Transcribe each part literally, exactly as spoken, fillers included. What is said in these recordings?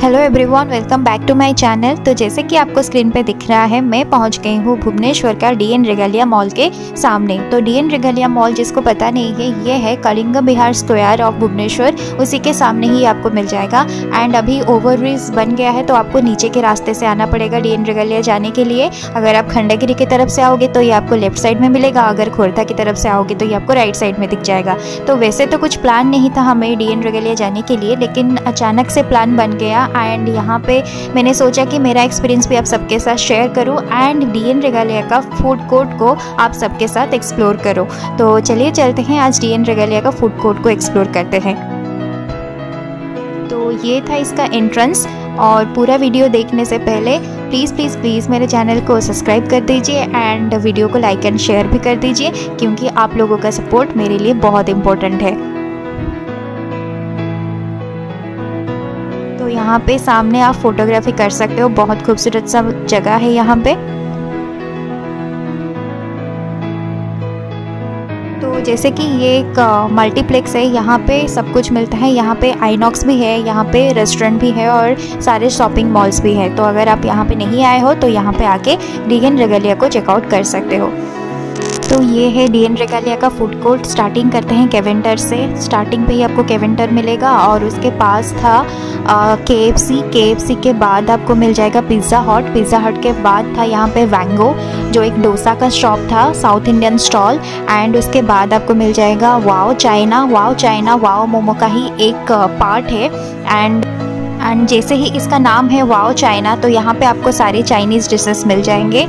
Hello everyone, welcome back to my channel. तो जैसे कि आपको स्क्रीन पे दिख रहा है, मैं पहुंच गई हूँ भुवनेश्वर का डी एन रेगालिया मॉल के सामने। तो डी एन रेगालिया मॉल जिसको पता नहीं है, ये है कलिंग बिहार स्क्वायर ऑफ भुवनेश्वर, उसी के सामने ही आपको मिल जाएगा। एंड अभी ओवरब्रिज बन गया है तो आपको नीचे के रास्ते से आना पड़ेगा डी एन रेगालिया जाने के लिए। अगर आप खंडागिरी की तरफ से आओगे तो ये आपको लेफ्ट साइड में मिलेगा, अगर खोर्धा की तरफ से आओगे तो ये आपको राइट साइड में दिख जाएगा। तो वैसे तो कुछ प्लान नहीं था हमें डी एन रेगालिया जाने के लिए, लेकिन अचानक से प्लान बन गया। एंड यहाँ पे मैंने सोचा कि मेरा एक्सपीरियंस भी आप सबके साथ शेयर करूँ एंड डी एन रेगालिया का फूड कोर्ट को आप सबके साथ एक्सप्लोर करो। तो चलिए चलते हैं, आज डी एन रेगालिया का फूड कोर्ट को एक्सप्लोर करते हैं। तो ये था इसका एंट्रेंस, और पूरा वीडियो देखने से पहले प्लीज़ प्लीज़ प्लीज़ मेरे चैनल को सब्सक्राइब कर दीजिए एंड वीडियो को लाइक एंड शेयर भी कर दीजिए, क्योंकि आप लोगों का सपोर्ट मेरे लिए बहुत इम्पोर्टेंट है। तो यहाँ पे सामने आप फोटोग्राफी कर सकते हो, बहुत खूबसूरत सा जगह है यहाँ पे। तो जैसे कि ये एक मल्टीप्लेक्स है, यहाँ पे सब कुछ मिलता है। यहाँ पे आइनॉक्स भी है, यहाँ पे रेस्टोरेंट भी है और सारे शॉपिंग मॉल्स भी है। तो अगर आप यहाँ पे नहीं आए हो तो यहाँ पे आके डी एन रेगालिया को चेकआउट कर सकते हो। तो ये है डी एन रेगालिया का फूड कोर्ट। स्टार्टिंग करते हैं केवेंटर से। स्टार्टिंग पे ही आपको केवेंटर मिलेगा और उसके पास था के एफ सी। के एफ सी के बाद आपको मिल जाएगा पिज़्ज़ा हट। पिज़्ज़ा हट के बाद था यहाँ पे वैंगो, जो एक डोसा का शॉप था, साउथ इंडियन स्टॉल। एंड उसके बाद आपको मिल जाएगा wow China. Wow China wow momo का ही एक पार्ट है। एंड एंड जैसे ही इसका नाम है वाओ चाइना, तो यहाँ पे आपको सारे चाइनीज़ डिशेस मिल जाएंगे।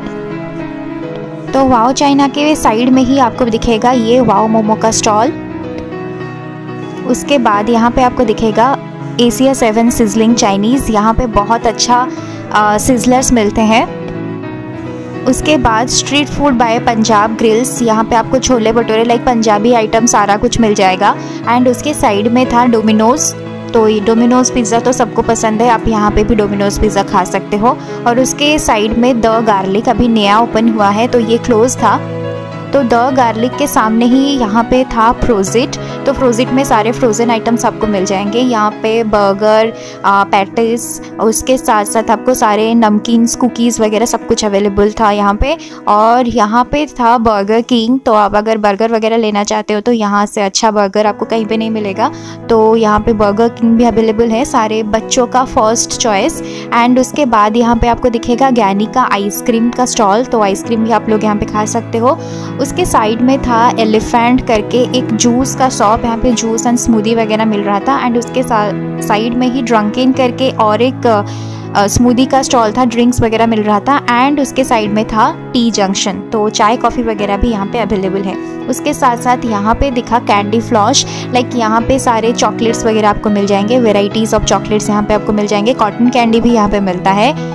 तो वाओ चाइना के साइड में ही आपको दिखेगा ये वाओ मोमो का स्टॉल। उसके बाद यहाँ पे आपको दिखेगा एशिया सेवन सिजलिंग चाइनीज़। यहाँ पे बहुत अच्छा सिजलर्स मिलते हैं। उसके बाद street food by Punjab grills. यहाँ पे आपको छोले भटूरे लाइक पंजाबी आइटम सारा कुछ मिल जाएगा। एंड उसके साइड में था डोमिनोज़। तो ये डोमिनोज़ पिज़्ज़ा तो सबको पसंद है, आप यहाँ पे भी डोमिनोज़ पिज़्ज़ा खा सकते हो। और उसके साइड में द गार्लिक अभी नया ओपन हुआ है, तो ये क्लोज था। तो द गार्लिक के सामने ही यहाँ पे था फ्रोजिट। तो फ्रोजिट में सारे फ्रोज़न आइटम्स आपको मिल जाएंगे। यहाँ पे बर्गर, पैटिस, उसके साथ साथ आपको सारे नमकीन्स, कुकीज़ वगैरह सब कुछ अवेलेबल था यहाँ पे। और यहाँ पे था बर्गर किंग। तो आप अगर बर्गर वगैरह लेना चाहते हो तो यहाँ से अच्छा बर्गर आपको कहीं पे नहीं मिलेगा। तो यहाँ पे बर्गर किंग भी अवेलेबल है, सारे बच्चों का फर्स्ट चॉइस। एंड उसके बाद यहाँ पे आपको दिखेगा ज्ञानी का आइसक्रीम का स्टॉल। तो आइसक्रीम भी आप लोग यहाँ पे खा सकते हो। उसके साइड में था एलिफेंट करके एक जूस का शॉप, यहाँ पे जूस एंड स्मूदी वगैरह मिल रहा था। एंड उसके साइड में ही ड्रंकिन करके और एक स्मूदी का स्टॉल था, ड्रिंक्स वगैरह मिल रहा था। एंड उसके साइड में था टी जंक्शन, तो चाय कॉफ़ी वगैरह भी यहाँ पे अवेलेबल है। उसके साथ साथ यहाँ पे दिखा कैंडी फ्लॉश, लाइक यहाँ पे सारे चॉकलेट्स वगैरह आपको मिल जाएंगे। वेराइटीज़ ऑफ चॉकलेट्स यहाँ पे आपको मिल जाएंगे। कॉटन कैंडी भी यहाँ पे मिलता है।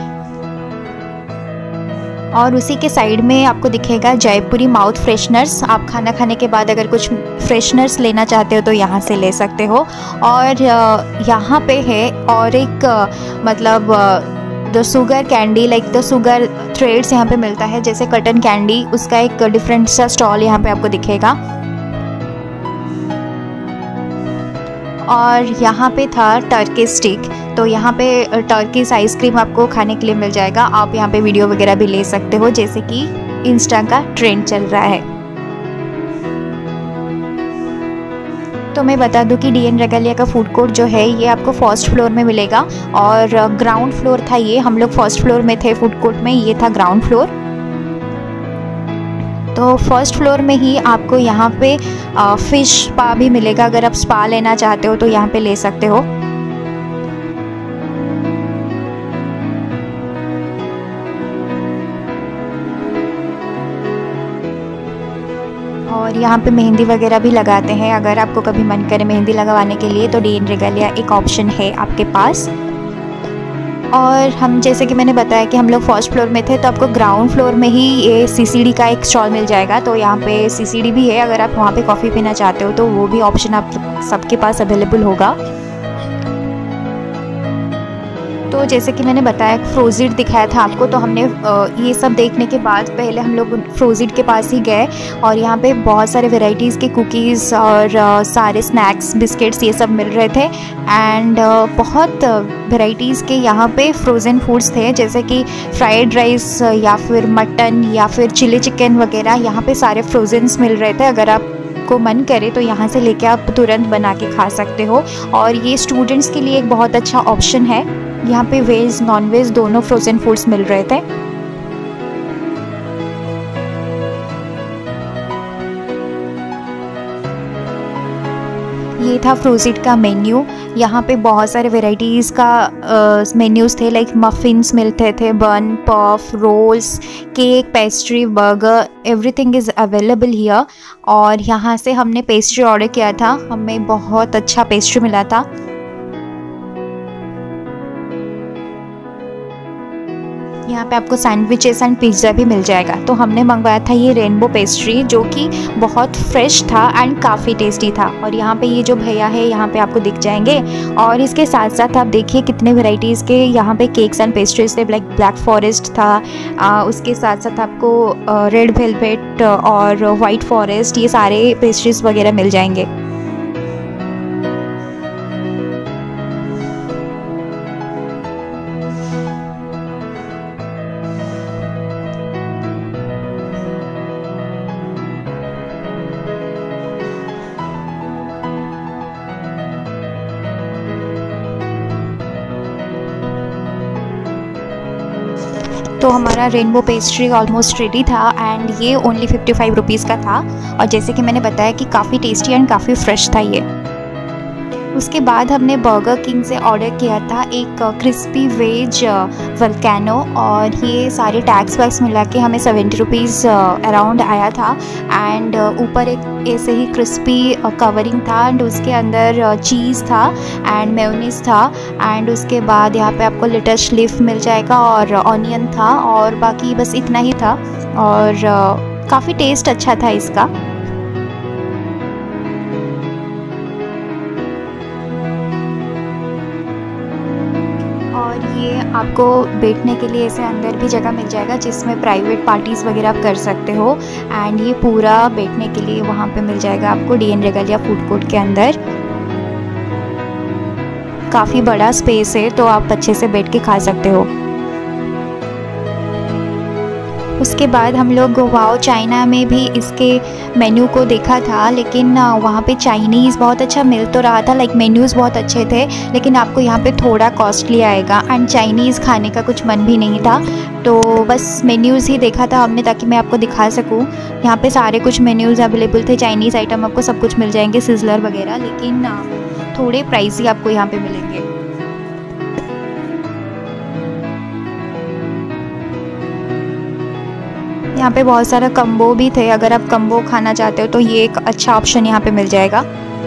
और उसी के साइड में आपको दिखेगा जयपुरी माउथ फ्रेशनर्स। आप खाना खाने के बाद अगर कुछ फ्रेशनर्स लेना चाहते हो तो यहाँ से ले सकते हो। और यहाँ पे है और एक मतलब the sugar candy, like the sugar threads यहाँ पे मिलता है, जैसे कटन कैंडी, उसका एक डिफरेंट सा स्टॉल यहाँ पे आपको दिखेगा। और यहाँ पे था टर्की स्टिक। तो यहाँ पे टर्कीज आइसक्रीम आपको खाने के लिए मिल जाएगा। आप यहाँ पे वीडियो वगैरह भी ले सकते हो, जैसे कि इंस्टा का ट्रेंड चल रहा है। तो मैं बता दूं कि डी एन रेगालिया का फूड कोर्ट जो है ये आपको फर्स्ट फ्लोर में मिलेगा, और ग्राउंड फ्लोर था ये। हम लोग फर्स्ट फ्लोर में थे फूड कोर्ट में, ये था ग्राउंड फ्लोर। तो फर्स्ट फ्लोर में ही आपको यहाँ पे फ़िश स्पा भी मिलेगा। अगर आप स्पा लेना चाहते हो तो यहाँ पे ले सकते हो। और यहाँ पे मेहंदी वगैरह भी लगाते हैं। अगर आपको कभी मन करे मेहंदी लगवाने के लिए तो डी एन रेगालिया एक ऑप्शन है आपके पास। और हम जैसे कि मैंने बताया कि हम लोग फर्स्ट फ्लोर में थे, तो आपको ग्राउंड फ्लोर में ही ये सी सी डी का एक स्टॉल मिल जाएगा। तो यहाँ पे सी सी डी भी है, अगर आप वहाँ पे कॉफ़ी पीना चाहते हो तो वो भी ऑप्शन आप सबके पास अवेलेबल होगा। तो जैसे कि मैंने बताया फ्रोज़िट दिखाया था आपको, तो हमने ये सब देखने के बाद पहले हम लोग फ्रोज़िट के पास ही गए और यहाँ पे बहुत सारे वैरायटीज़ के कुकीज़ और सारे स्नैक्स बिस्किट्स ये सब मिल रहे थे। एंड बहुत वैरायटीज़ के यहाँ पे फ्रोज़न फूड्स थे, जैसे कि फ्राइड राइस या फिर मटन या फिर चिली चिकन वगैरह। यहाँ पे सारे फ्रोज़न्स मिल रहे थे। अगर आप को मन करे तो यहाँ से लेके आप तुरंत बना के खा सकते हो। और ये स्टूडेंट्स के लिए एक बहुत अच्छा ऑप्शन है। यहाँ पे वेज नॉन वेज दोनों फ्रोज़न फूड्स मिल रहे थे। ये था फ्रोज़िट का मेन्यू। यहाँ पे बहुत सारे वैरायटीज़ का मेन्यूज़ थे, लाइक मफ़िन्स मिलते थे, bun, puff, rolls, cake, pastry, burger, everything is available here. और यहाँ से हमने पेस्ट्री ऑर्डर किया था, हमें बहुत अच्छा पेस्ट्री मिला था। यहाँ पे आपको सैंडविचेस एंड पिज़्ज़ा भी मिल जाएगा। तो हमने मंगवाया था ये रेनबो पेस्ट्री, जो कि बहुत फ्रेश था एंड काफ़ी टेस्टी था। और यहाँ पे ये जो भैया है यहाँ पे आपको दिख जाएंगे। और इसके साथ साथ आप देखिए कितने वैरायटीज़ के यहाँ पे केक्स एंड पेस्ट्रीज थे। ब्लैक ब्लैक फॉरेस्ट था, आ, उसके साथ साथ आपको रेड वेलवेट और वाइट फॉरेस्ट, ये सारे पेस्ट्रीज वगैरह मिल जाएंगे। तो हमारा रेनबो पेस्ट्री ऑलमोस्ट रेडी था एंड ये ओनली फिफ्टी फाइव रुपीज़ का था। और जैसे कि मैंने बताया कि काफ़ी टेस्टी एंड काफ़ी फ्रेश था ये। उसके बाद हमने बर्गर किंग से ऑर्डर किया था एक क्रिस्पी वेज वल्केनो, और ये सारे टैक्स वैक्स मिला के हमें सेवेंटी रुपीज़ अराउंड आया था। एंड ऊपर एक ऐसे ही क्रिस्पी कवरिंग था एंड उसके अंदर चीज़ था एंड मेयोनीज था। एंड उसके बाद यहाँ पे आपको लेटस लीफ मिल जाएगा और ऑनियन था, और बाकी बस इतना ही था। और काफ़ी टेस्ट अच्छा था इसका। और ये आपको बैठने के लिए ऐसे अंदर भी जगह मिल जाएगा, जिसमें प्राइवेट पार्टीज़ वगैरह आप कर सकते हो। एंड ये पूरा बैठने के लिए वहाँ पे मिल जाएगा आपको D N Regalia food court के अंदर। काफ़ी बड़ा स्पेस है, तो आप अच्छे से बैठ के खा सकते हो। उसके बाद हम लोग वाओ चाइना में भी इसके मेन्यू को देखा था, लेकिन वहाँ पे चाइनीज़ बहुत अच्छा मिल तो रहा था, लाइक मेन्यूज़ बहुत अच्छे थे, लेकिन आपको यहाँ पे थोड़ा कॉस्टली आएगा एंड चाइनीज़ खाने का कुछ मन भी नहीं था। तो बस मेन्यूज़ ही देखा था हमने, ताकि मैं आपको दिखा सकूँ। यहाँ पे सारे कुछ मेन्यूज़ अवेलेबल थे, चाइनीज़ आइटम आपको सब कुछ मिल जाएंगे, सिजलर वगैरह, लेकिन थोड़े प्राइसी आपको यहाँ पे मिलेंगे। यहाँ पे बहुत सारा कम्बो भी थे, अगर आप कम्बो खाना चाहते हो तो ये एक अच्छा ऑप्शन यहाँ पे मिल जाएगा।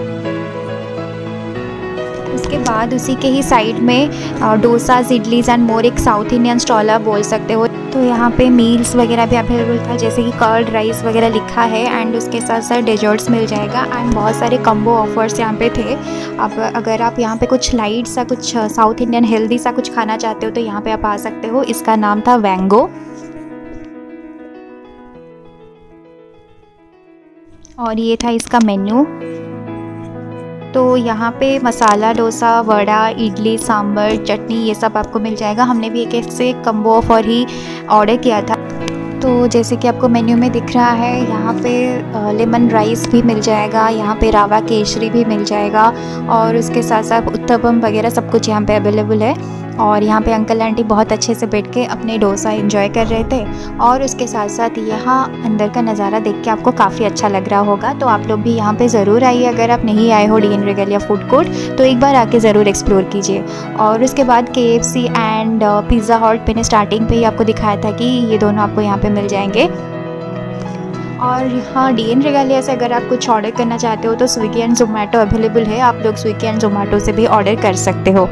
उसके बाद उसी के ही साइड में डोसा, इडलीज एंड मोर एक साउथ इंडियन स्टॉल आप बोल सकते हो। तो यहाँ पे मील्स वगैरह भी अवेलेबल था, जैसे कि कर्ड राइस वगैरह लिखा है एंड उसके साथ साथ डेजर्ट्स मिल जाएगा एंड बहुत सारे कम्बो ऑफर्स यहाँ पे थे। अब अगर आप यहाँ पे कुछ लाइट सा, कुछ साउथ इंडियन हेल्दी सा कुछ खाना चाहते हो तो यहाँ पे आप आ सकते हो। इसका नाम था वैंगो। और ये था इसका मेन्यू। तो यहाँ पे मसाला डोसा, वड़ा, इडली, सांभर, चटनी ये सब आपको मिल जाएगा। हमने भी एक एक से कम्बो ऑफर ही ऑर्डर किया था। तो जैसे कि आपको मेन्यू में दिख रहा है, यहाँ पे लेमन राइस भी मिल जाएगा, यहाँ पे रावा केशरी भी मिल जाएगा, और उसके साथ साथ उत्तपम वगैरह सब कुछ यहाँ पे अवेलेबल है। और यहाँ पे अंकल आंटी बहुत अच्छे से बैठ के अपने डोसा एंजॉय कर रहे थे। और उसके साथ साथ यहाँ अंदर का नज़ारा देख के आपको काफ़ी अच्छा लग रहा होगा। तो आप लोग भी यहाँ पे ज़रूर आइए, अगर आप नहीं आए हो D N Regalia food court तो एक बार आके ज़रूर एक्सप्लोर कीजिए। और उसके बाद के एफ सी एंड पिज़्ज़ा हट मैंने स्टार्टिंग पे ही आपको दिखाया था कि ये दोनों आपको यहाँ पे मिल जाएंगे। और हाँ, डी एन रेगालिया से अगर आप कुछ ऑर्डर करना चाहते हो तो स्विगी एंड जोमेटो अवेलेबल है, आप लोग स्विगी एंड जोमेटो से भी ऑर्डर कर सकते हो।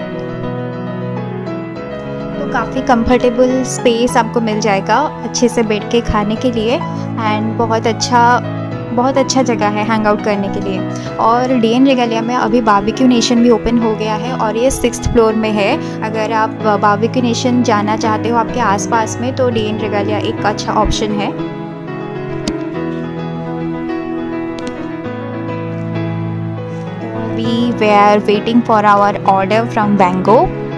काफ़ी कंफर्टेबल स्पेस आपको मिल जाएगा अच्छे से बैठ के खाने के लिए, एंड बहुत अच्छा बहुत अच्छा जगह है हैंग आउट करने के लिए। और डी एन रेगालिया में अभी बारबेक्यू नेशन भी ओपन हो गया है और ये सिक्स्थ फ्लोर में है। अगर आप बारबेक्यू नेशन जाना चाहते हो आपके आसपास में तो डी एन रेगालिया एक अच्छा ऑप्शन है। We were waiting for our order from Bango.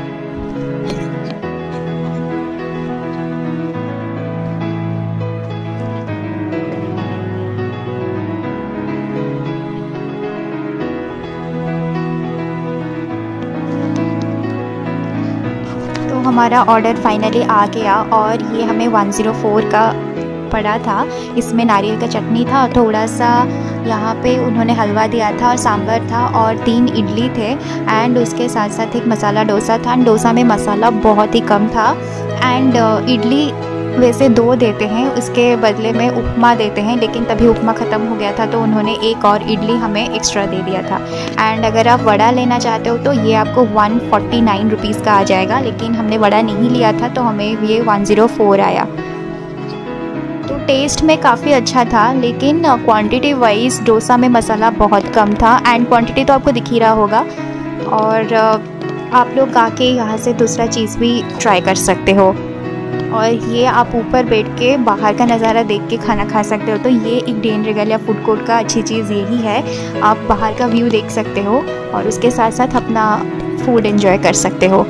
तो हमारा ऑर्डर फाइनली आ गया और ये हमें वन ज़ीरो फोर का पड़ा था। इसमें नारियल का चटनी था, थोड़ा सा यहाँ पे उन्होंने हलवा दिया था और सांभर था और तीन इडली थे एंड उसके साथ साथ एक मसाला डोसा था। एंड डोसा में मसाला बहुत ही कम था एंड इडली वैसे दो देते हैं, उसके बदले में उपमा देते हैं, लेकिन तभी उपमा ख़त्म हो गया था तो उन्होंने एक और इडली हमें एक्स्ट्रा दे दिया था। एंड अगर आप वड़ा लेना चाहते हो तो ये आपको वन फोर्टी नाइन रुपीज़ का आ जाएगा, लेकिन हमने वड़ा नहीं लिया था तो हमें ये वन ज़ीरो फोर आया। तो टेस्ट में काफ़ी अच्छा था, लेकिन क्वांटिटी वाइज डोसा में मसाला बहुत कम था एंड क्वांटिटी तो आपको दिख ही रहा होगा। और आप लोग आके यहाँ से दूसरा चीज़ भी ट्राई कर सकते हो और ये आप ऊपर बैठ के बाहर का नज़ारा देख के खाना खा सकते हो। तो ये एक D N Regalia food court का अच्छी चीज़ यही है, आप बाहर का व्यू देख सकते हो और उसके साथ साथ अपना फूड एंजॉय कर सकते हो।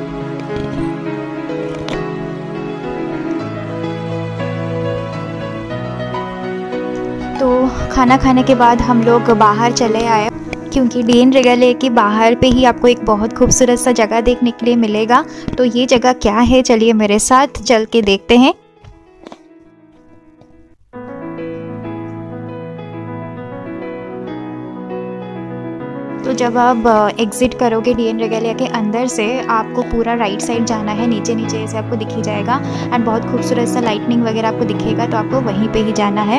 तो खाना खाने के बाद हम लोग बाहर चले आए, क्योंकि डी एन रेगालिया के बाहर पे ही आपको एक बहुत खूबसूरत सा जगह देखने के लिए मिलेगा। तो ये जगह क्या है, चलिए मेरे साथ चल के देखते हैं। तो जब आप एग्ज़िट करोगे डी एन रेगालिया के अंदर से, आपको पूरा राइट साइड जाना है, नीचे नीचे ऐसे आपको दिख ही जाएगा एंड बहुत खूबसूरत सा लाइटनिंग वगैरह आपको दिखेगा, तो आपको वहीं पे ही जाना है।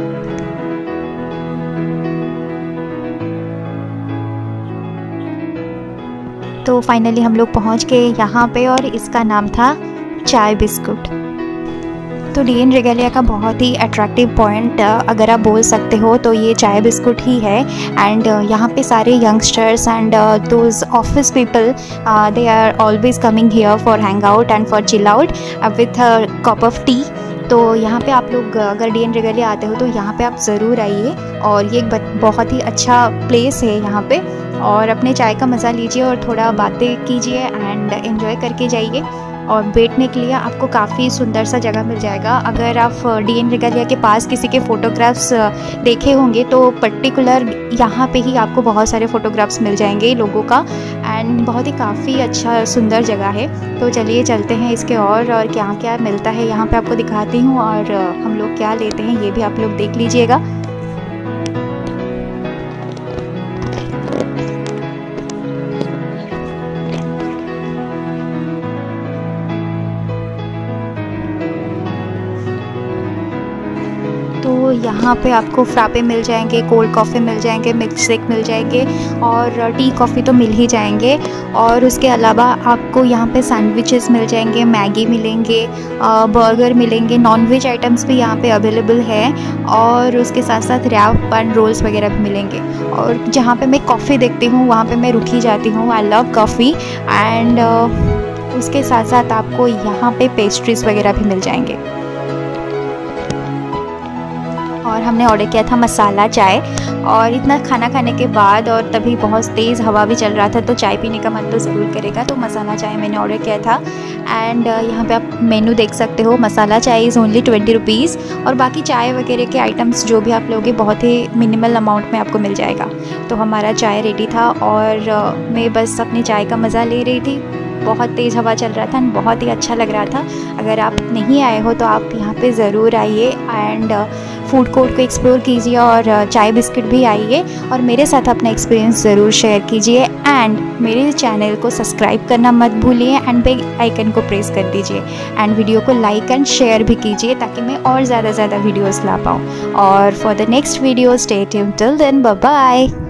तो फाइनली हम लोग पहुंच गए यहाँ पे और इसका नाम था चाय बिस्कुट। तो डी एन रेगालिया का बहुत ही अट्रैक्टिव पॉइंट अगर आप बोल सकते हो तो ये चाय बिस्कुट ही है। एंड यहाँ पे सारे youngsters and those office people they are always coming here for hang out and for chill out with a cup of tea. तो यहाँ पे आप लोग अगर डी एन रेगालिया आते हो तो यहाँ पे आप ज़रूर आइए और ये एक बहुत ही अच्छा प्लेस है यहाँ पे, और अपने चाय का मज़ा लीजिए और थोड़ा बातें कीजिए एंड एंजॉय करके जाइए। और बैठने के लिए आपको काफ़ी सुंदर सा जगह मिल जाएगा। अगर आप डी एन रेगालिया के पास किसी के फ़ोटोग्राफ्स देखे होंगे तो पर्टिकुलर यहाँ पे ही आपको बहुत सारे फ़ोटोग्राफ्स मिल जाएंगे लोगों का एंड बहुत ही काफ़ी अच्छा सुंदर जगह है। तो चलिए चलते हैं इसके और और क्या क्या मिलता है यहाँ पे आपको दिखाती हूँ और हम लोग क्या लेते हैं ये भी आप लोग देख लीजिएगा। तो यहाँ पे आपको फ्रापे मिल जाएंगे, कोल्ड कॉफ़ी मिल जाएंगे, मिल्क शेक मिल जाएंगे और टी कॉफ़ी तो मिल ही जाएंगे। और उसके अलावा आपको यहाँ पे सैंडविचेस मिल जाएंगे, मैगी मिलेंगे, बर्गर मिलेंगे, नॉनवेज आइटम्स भी यहाँ पे अवेलेबल है और उसके साथ साथ रैप बन रोल्स वगैरह भी मिलेंगे। और जहाँ पे मैं कॉफ़ी देखती हूँ वहाँ पे मैं रुकी जाती हूँ, आई लव कॉफ़ी। एंड उसके साथ साथ आपको यहाँ पे पेस्ट्रीज़ वगैरह भी मिल जाएंगे। और हमने ऑर्डर किया था मसाला चाय, और इतना खाना खाने के बाद और तभी बहुत तेज़ हवा भी चल रहा था तो चाय पीने का मन तो ज़रूर करेगा। तो मसाला चाय मैंने ऑर्डर किया था एंड यहाँ पे आप मेनू देख सकते हो। मसाला चाय इज़ ओनली ट्वेंटी रुपीज़ और बाकी चाय वगैरह के आइटम्स जो भी आप लोगे बहुत ही मिनिमल अमाउंट में आपको मिल जाएगा। तो हमारा चाय रेडी था और मैं बस अपनी चाय का मज़ा ले रही थी। बहुत तेज़ हवा चल रहा था एंड बहुत ही अच्छा लग रहा था। अगर आप नहीं आए हो तो आप यहाँ पे ज़रूर आइए एंड फूड कोर्ट को एक्सप्लोर कीजिए और चाय बिस्किट भी आइए और मेरे साथ अपना एक्सपीरियंस ज़रूर शेयर कीजिए। एंड मेरे चैनल को सब्सक्राइब करना मत भूलिए एंड बेल आइकन को प्रेस कर दीजिए एंड वीडियो को लाइक एंड शेयर भी कीजिए ताकि मैं और ज़्यादा ज़्यादा वीडियोज़ ला पाऊँ। और for the next video stay tuned, till then bye bye.